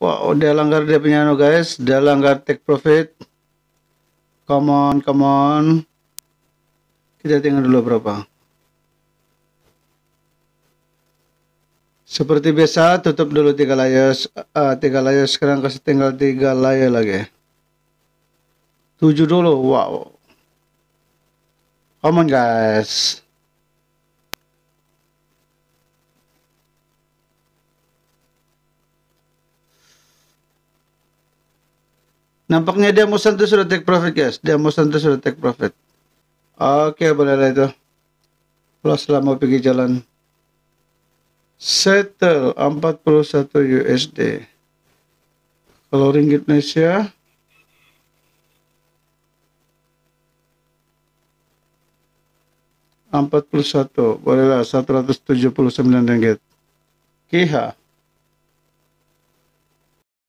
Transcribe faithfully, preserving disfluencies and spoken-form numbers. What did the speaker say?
Wow, dia langgar dia punya anu guys, dia langgar take profit. Come on, come on. Kita tengok dulu berapa. Seperti biasa, tutup dulu tiga layar, uh, tiga layar sekarang kasih tinggal tiga layar lagi. Tujuh dulu, wow. Come on guys. Nampaknya dia mau santai sudah take profit guys. Dia mau santai sudah take profit. Oke, boleh lah itu. Plus selama pergi jalan. Settle empat puluh satu U S D. Kalau ringgit Malaysia empat puluh satu, bolehlah seratus tujuh puluh sembilan ringgit. Kiha.